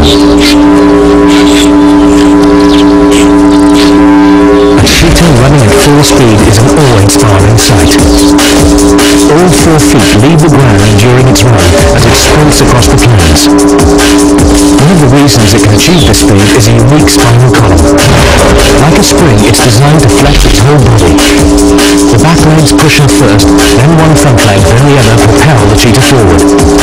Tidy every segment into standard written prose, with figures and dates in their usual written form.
A cheetah running at full speed is an awe-inspiring sight. All 4 feet leave the ground during its run as it sprints across the plains. One of the reasons it can achieve this speed is a unique spinal column. Like a spring, it's designed to flex its whole body. The back legs push up first, then one front leg, then the other propel the cheetah forward.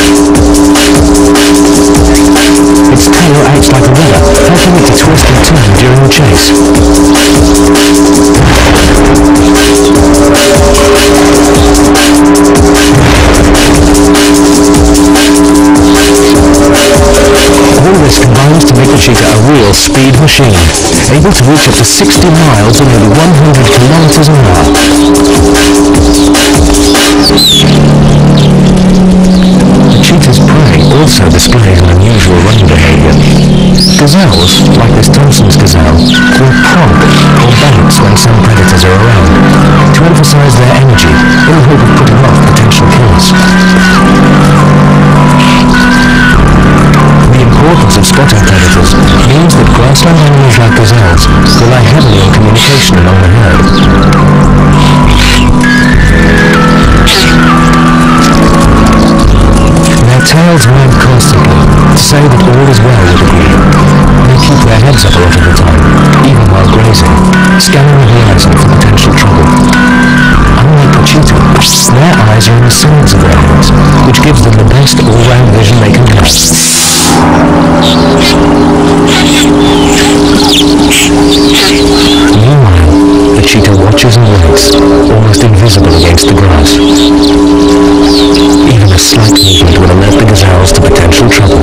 Its tail acts like a rudder, helping it to twist and turn during the chase. All this combines to make the cheetah a real speed machine, able to reach up to 60 miles or nearly 100 kilometers an hour. The cheetah's prey also displays an unusual running behavior. Gazelles, like this Thompson's gazelle, will prompt or bounce when some predators are around, to emphasize their energy in the hope of putting off potential killers. The importance of spotting predators means that grassland animals like gazelles rely heavily on communication among the herd. Their tails wag constantly to say that all is well with the group. They keep their heads up a lot of the time, even while grazing, scanning the horizon for potential trouble. Unlike the cheetah, their eyes are in the sides of their heads, which gives them the best all-round vision they can get. Meanwhile, the cheetah watches and waits, almost invisible against the grass. Even a slight movement will alert the gazelles to potential trouble.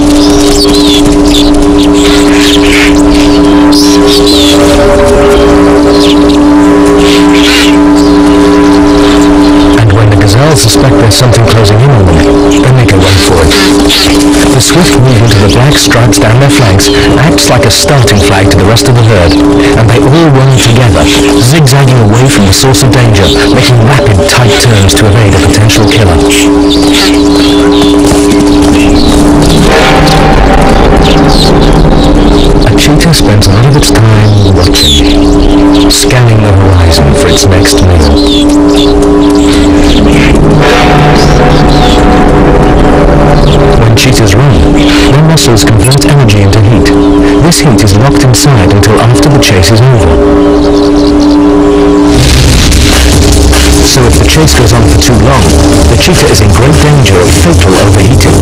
And when the gazelles suspect there's something closing in on them, they make a run for it. The swift movement of the black stripes down their flanks acts like a starting flag to the rest of the herd, and they all run together, zigzagging away from the source of danger, making rapid, tight turns to evade a potential killer. A cheetah spends a lot of its time watching, scanning the horizon for its next meal. When cheetahs run, their muscles convert energy into heat. This heat is locked inside until after the chase is over. So if the chase goes on for too long, the cheetah is in great danger of fatal overheating.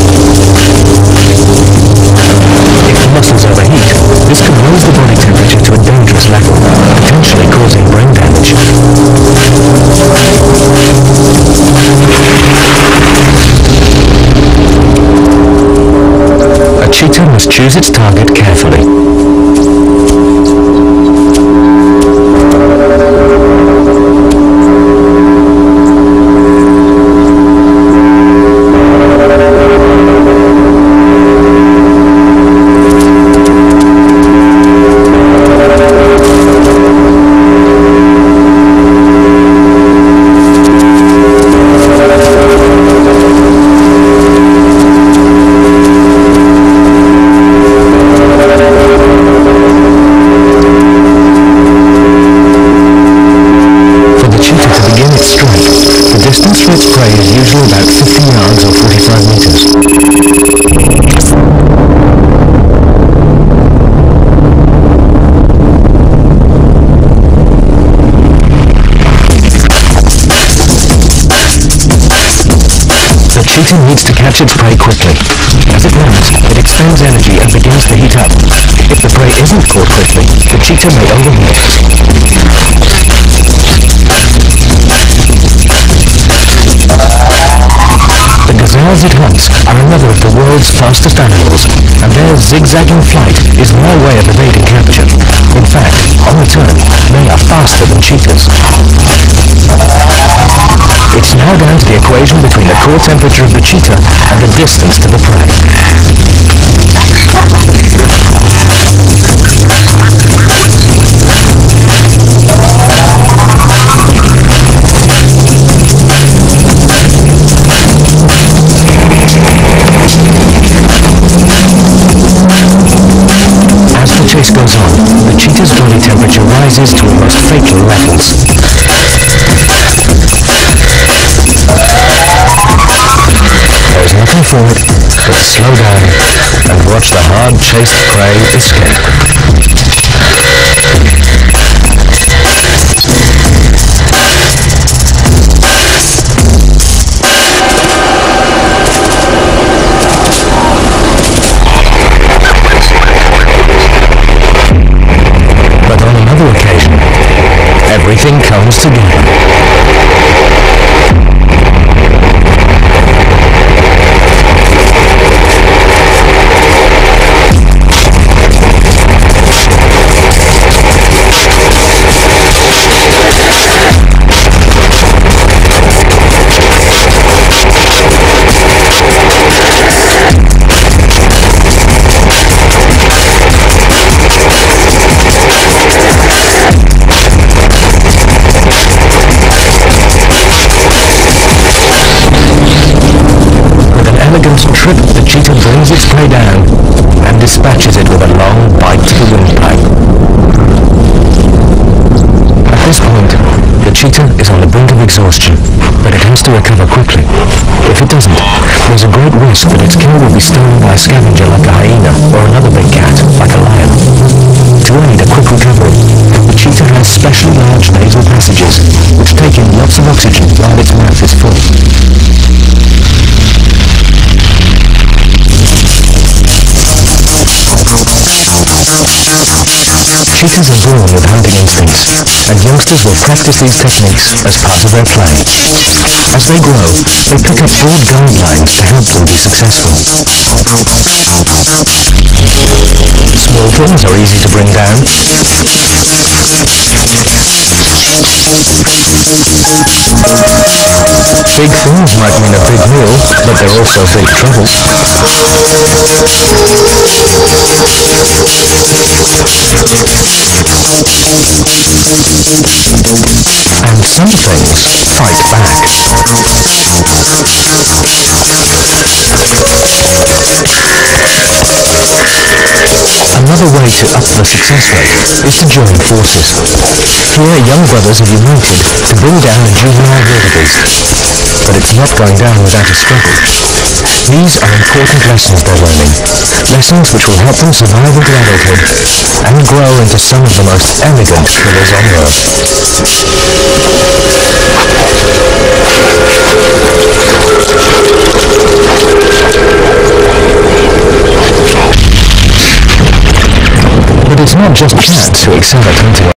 If the muscles overheat, this can raise the body temperature to a dangerous level, potentially causing brain damage. A cheetah must choose its target carefully. distance for its prey is usually about 50 yards or 45 meters. The cheetah needs to catch its prey quickly. As it runs, it expends energy and begins to heat up. If the prey isn't caught quickly, the cheetah may overheat. The gazelles it hunts are another of the world's fastest animals, and their zigzagging flight is their way of evading capture. In fact, on return, they are faster than cheetahs. It's now down to the equation between the core temperature of the cheetah and the distance to the prey. goes on, the cheetah's body temperature rises to almost fatal levels. There is nothing for it but to slow down and watch the hard-chased prey escape. But on another occasion, everything comes together. Trip, the cheetah brings its prey down and dispatches it with a long bite to the windpipe. At this point, the cheetah is on the brink of exhaustion, but it has to recover quickly. If it doesn't, there's a great risk that its kill will be stolen by a scavenger like a hyena or another big cat like a lion. To aid a quick recovery, the cheetah has specially large nasal passages which take in lots of oxygen while its mouth is full. Cheetahs are born with hunting instincts, and youngsters will practice these techniques as part of their play. As they grow, they pick up broad guidelines to help them be successful. Small things are easy to bring down. Big things might mean a big meal, but they're also big trouble. And some things fight back. Another way to up the success rate is to join forces. Here, young brothers are united to bring down a juvenile wildebeest. But it's not going down without a struggle. These are important lessons they're learning. Lessons which will help them survive into adulthood and grow into some of the most elegant killers on earth. But it's not just cats who excel at hunting